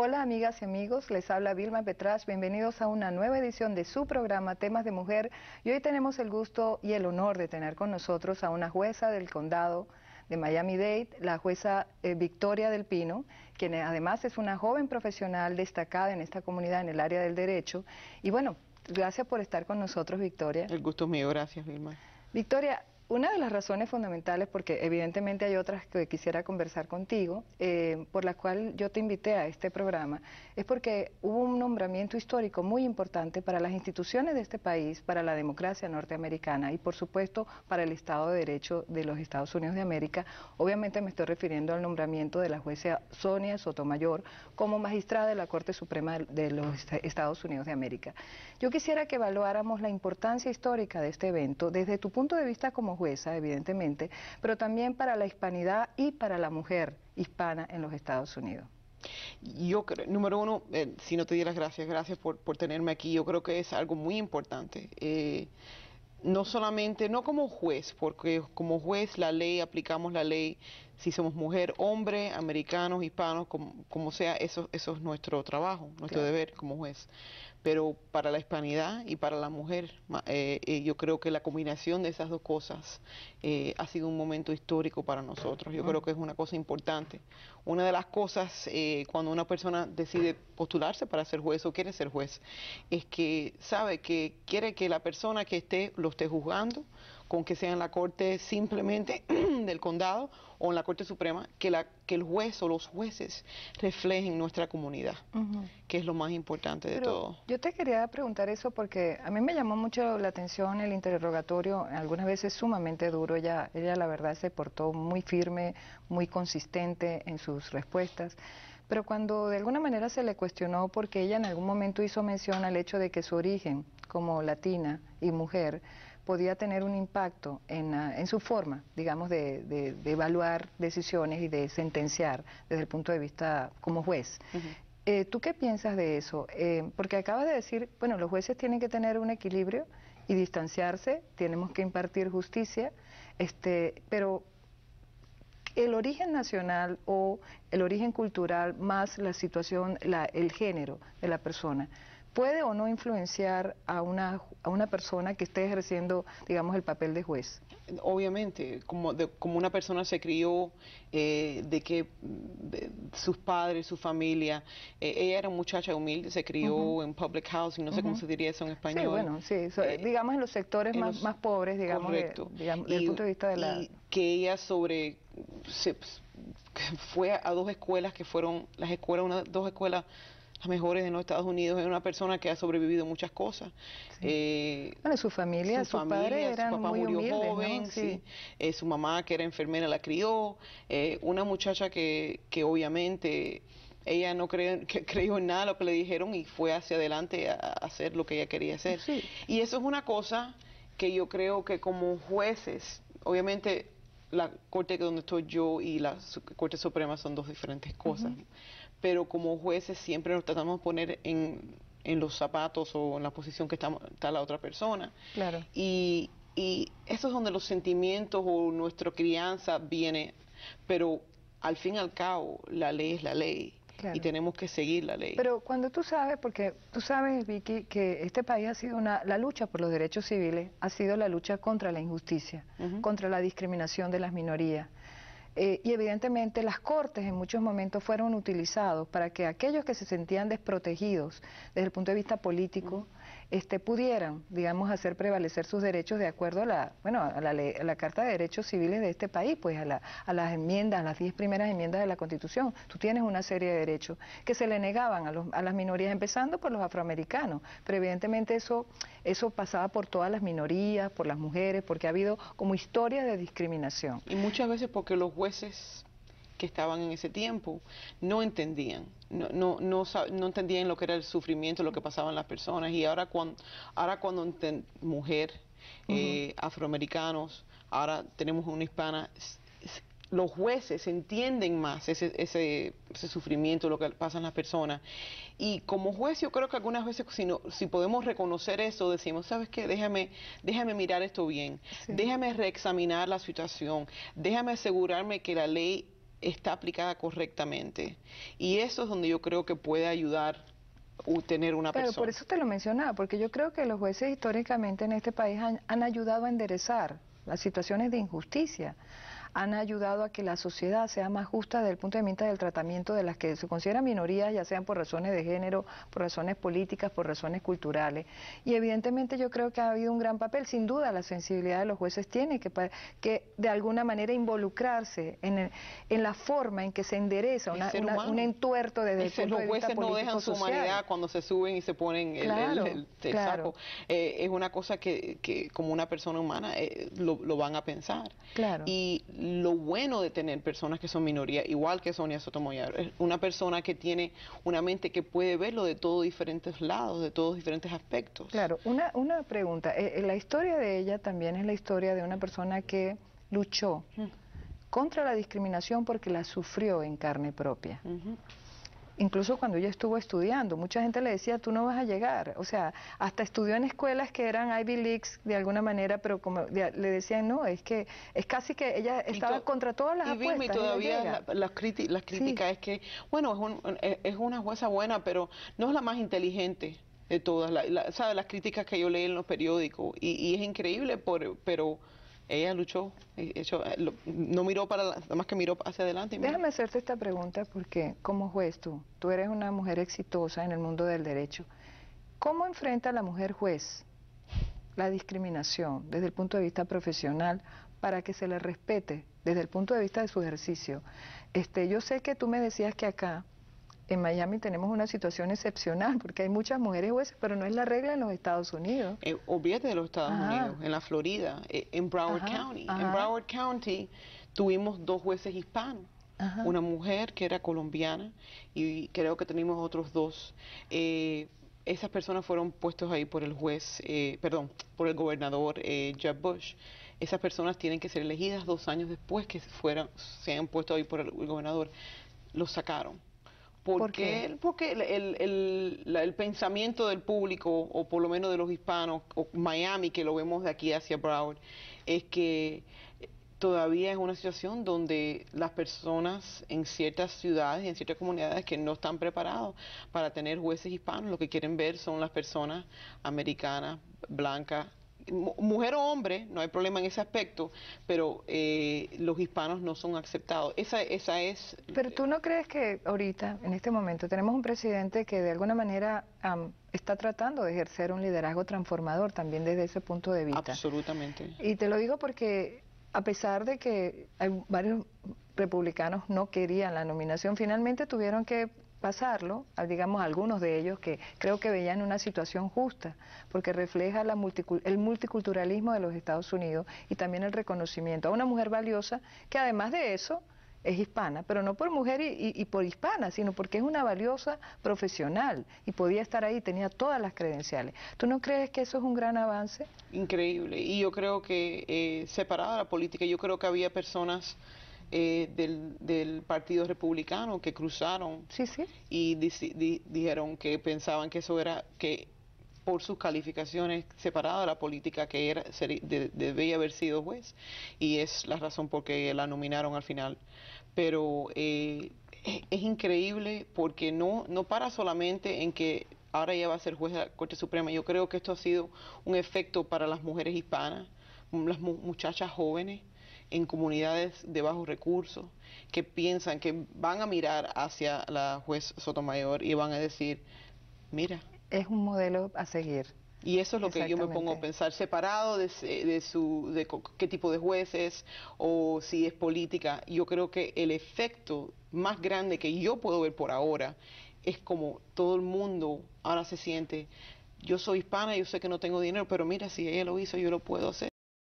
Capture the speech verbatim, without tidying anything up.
Hola amigas y amigos, les habla Vilma Petrach, bienvenidos a una nueva edición de su programa Temas de Mujer y hoy tenemos el gusto y el honor de tener con nosotros a una jueza del condado de Miami-Dade, la jueza eh, Victoria del Pino, quien además es una joven profesional destacada en esta comunidad en el área del derecho. Y bueno, gracias por estar con nosotros, Victoria. El gusto es mío, gracias, Vilma. Victoria, una de las razones fundamentales, porque evidentemente hay otras que quisiera conversar contigo, eh, por la cual yo te invité a este programa, es porque hubo un nombramiento histórico muy importante para las instituciones de este país, para la democracia norteamericana y por supuesto para el Estado de Derecho de los Estados Unidos de América. Obviamente me estoy refiriendo al nombramiento de la jueza Sonia Sotomayor como magistrada de la Corte Suprema de los Estados Unidos de América. Yo quisiera que evaluáramos la importancia histórica de este evento desde tu punto de vista como jueza, evidentemente, pero también para la hispanidad y para la mujer hispana en los Estados Unidos. Yo creo, número uno, eh, si no te di las gracias, gracias por, por tenerme aquí. Yo creo que es algo muy importante. Eh, no solamente, no como juez, porque como juez la ley, aplicamos la ley, si somos mujer, hombre, americanos, hispanos, como, como sea, eso, eso es nuestro trabajo, nuestro Claro. deber como juez. Pero para la hispanidad y para la mujer, eh, eh, yo creo que la combinación de esas dos cosas eh, ha sido un momento histórico para nosotros. Yo creo que es una cosa importante. Una de las cosas eh, cuando una persona decide postularse para ser juez o quiere ser juez, es que sabe que quiere que la persona que esté lo esté juzgando, con que sea en la corte simplemente del condado o en la Corte Suprema, que, la, que el juez o los jueces reflejen nuestra comunidad, uh-huh. que es lo más importante de Pero todo. Yo te quería preguntar eso porque a mí me llamó mucho la atención el interrogatorio, algunas veces sumamente duro. Ella, ella la verdad se portó muy firme, muy consistente en sus respuestas. Pero cuando de alguna manera se le cuestionó porque ella en algún momento hizo mención al hecho de que su origen como latina y mujer podía tener un impacto en, uh, en su forma, digamos, de, de, de evaluar decisiones y de sentenciar desde el punto de vista como juez. Uh-huh. eh, ¿Tú qué piensas de eso? Eh, porque acabas de decir, bueno, los jueces tienen que tener un equilibrio y distanciarse, tenemos que impartir justicia, este, pero el origen nacional o el origen cultural más la situación, la, el género de la persona, ¿puede o no influenciar a una, a una persona que esté ejerciendo, digamos, el papel de juez? Obviamente, como, de, como una persona se crió, eh, de que de, sus padres, su familia, eh, ella era muchacha humilde, se crió uh-huh. en public housing, no sé uh-huh. cómo se diría eso en español. Sí, bueno, sí, so, eh, digamos en los sectores en más, los, más pobres, digamos, correcto. De, digamos y, desde el punto de vista de la... Y que ella sobre, se, fue a dos escuelas que fueron, las escuelas, una, dos escuelas las mejores en los Estados Unidos, es una persona que ha sobrevivido muchas cosas. Sí. Eh, bueno, su familia, su sus familia, padres eran su papá muy murió humildes, joven, ¿no? Sí. sí. Eh, su mamá que era enfermera la crió, eh, una muchacha que, que obviamente ella no creyó, que creyó en nada lo que le dijeron y fue hacia adelante a, a hacer lo que ella quería hacer. Sí. Y eso es una cosa que yo creo que como jueces, obviamente la corte donde estoy yo y la Corte Suprema son dos diferentes cosas. Uh-huh. Pero como jueces siempre nos tratamos de poner en, en los zapatos o en la posición que está, está la otra persona. Claro. Y, y eso es donde los sentimientos o nuestra crianza viene, pero al fin y al cabo la ley es la ley. Claro. Y tenemos que seguir la ley. Pero cuando tú sabes, porque tú sabes, Vicky, que este país ha sido una, la lucha por los derechos civiles, ha sido la lucha contra la injusticia, uh-huh. contra la discriminación de las minorías. Eh, y evidentemente las cortes en muchos momentos fueron utilizados para que aquellos que se sentían desprotegidos desde el punto de vista político uh-huh. este, pudieran, digamos, hacer prevalecer sus derechos de acuerdo a la, bueno, a la, ley, a la Carta de Derechos Civiles de este país, pues a, la, a las enmiendas, a las diez primeras enmiendas de la Constitución. Tú tienes una serie de derechos que se le negaban a, los, a las minorías, empezando por los afroamericanos, pero evidentemente eso, eso pasaba por todas las minorías, por las mujeres, porque ha habido como historia de discriminación. Y muchas veces porque los jueces que estaban en ese tiempo no entendían, no, no, no, no entendían lo que era el sufrimiento, lo que pasaban las personas. Y ahora cuando, ahora cuando enten, mujer, uh-huh. eh, afroamericanos, ahora tenemos una hispana, los jueces entienden más ese, ese, ese sufrimiento, lo que pasan las personas. Y como juez yo creo que algunas veces si, no, si podemos reconocer eso, decimos, ¿sabes qué? Déjame, déjame mirar esto bien, sí. déjame reexaminar la situación, déjame asegurarme que la ley está aplicada correctamente. Y eso es donde yo creo que puede ayudar a tener una Pero persona. por eso te lo mencionaba, porque yo creo que los jueces históricamente en este país han, han ayudado a enderezar las situaciones de injusticia, han ayudado a que la sociedad sea más justa desde el punto de vista del tratamiento de las que se consideran minorías, ya sean por razones de género, por razones políticas, por razones culturales. Y evidentemente yo creo que ha habido un gran papel. Sin duda la sensibilidad de los jueces tiene que, que de alguna manera involucrarse en, el, en la forma en que se endereza una, una, un entuerto desde el Ese, punto de vista político-social. Los jueces no dejan su humanidad cuando se suben y se ponen el, claro, el, el, el claro. saco. Eh, es una cosa que, que como una persona humana eh, lo, lo van a pensar. Claro. Y lo bueno de tener personas que son minoría, igual que Sonia Sotomayor, es una persona que tiene una mente que puede verlo de todos diferentes lados, de todos diferentes aspectos. Claro, una, una pregunta, eh, la historia de ella también es la historia de una persona que luchó uh-huh. contra la discriminación porque la sufrió en carne propia. Uh-huh. Incluso cuando ella estuvo estudiando, mucha gente le decía, tú no vas a llegar. O sea, hasta estudió en escuelas que eran Ivy Leagues de alguna manera, pero como le decían, no, es que es casi que ella estaba to, contra todas las y apuestas. Y todavía la, las críticas las crítica sí. es que, bueno, es, un, es una jueza buena, pero no es la más inteligente de todas. La, la, ¿sabe? Las críticas que yo leí en los periódicos, y, y es increíble, por, pero... ella luchó, hecho, no miró para, nada más que miró hacia adelante. Y Déjame hacerte esta pregunta porque como juez tú, tú eres una mujer exitosa en el mundo del derecho. ¿Cómo enfrenta la mujer juez la discriminación desde el punto de vista profesional para que se le respete desde el punto de vista de su ejercicio? Este, yo sé que tú me decías que acá en Miami tenemos una situación excepcional porque hay muchas mujeres jueces, pero no es la regla en los Estados Unidos. Eh, olvídate de los Estados ajá. Unidos, en la Florida, eh, en Broward ajá, County. Ajá. En Broward County tuvimos dos jueces hispanos, ajá. una mujer que era colombiana y creo que tenemos otros dos. Eh, esas personas fueron puestos ahí por el juez, eh, perdón, por el gobernador eh, Jeb Bush. Esas personas tienen que ser elegidas dos años después que fueran, se hayan puesto ahí por el, el gobernador. Los sacaron. Porque, ¿Por qué? Porque el, el, el, el pensamiento del público, o por lo menos de los hispanos, o Miami, que lo vemos de aquí hacia Broward, es que todavía es una situación donde las personas en ciertas ciudades y en ciertas comunidades que no están preparados para tener jueces hispanos, lo que quieren ver son las personas americanas, blancas, mujer o hombre, no hay problema en ese aspecto, pero eh, los hispanos no son aceptados. Esa, esa es... Pero tú no crees que ahorita, en este momento, tenemos un presidente que de alguna manera um, está tratando de ejercer un liderazgo transformador también desde ese punto de vista? Absolutamente. Y te lo digo porque a pesar de que hay varios republicanos no querían la nominación, finalmente tuvieron que pasarlo, digamos algunos de ellos que creo que veían una situación justa, porque refleja la multicul el multiculturalismo de los Estados Unidos y también el reconocimiento a una mujer valiosa que además de eso es hispana, pero no por mujer y, y, y por hispana, sino porque es una valiosa profesional y podía estar ahí, tenía todas las credenciales. ¿Tú no crees que eso es un gran avance? Increíble, y yo creo que eh, separada la política, yo creo que había personas Eh, del, del Partido Republicano que cruzaron sí, sí. y di, di, dijeron que pensaban que eso era, que por sus calificaciones separada de la política, que era ser, de, debía haber sido juez, y es la razón por que la nominaron al final. Pero eh, es, es increíble porque no, no para solamente en que ahora ella va a ser juez de la Corte Suprema. Yo creo que esto ha sido un efecto para las mujeres hispanas, las mu muchachas jóvenes en comunidades de bajos recursos que piensan que van a mirar hacia la juez Sotomayor y van a decir, mira. Es un modelo a seguir. Y eso es lo que yo me pongo a pensar, separado de, de, su, de qué tipo de jueces o si es política. Yo creo que el efecto más grande que yo puedo ver por ahora es como todo el mundo ahora se siente, yo soy hispana, yo sé que no tengo dinero, pero mira, si ella lo hizo, yo lo puedo hacer.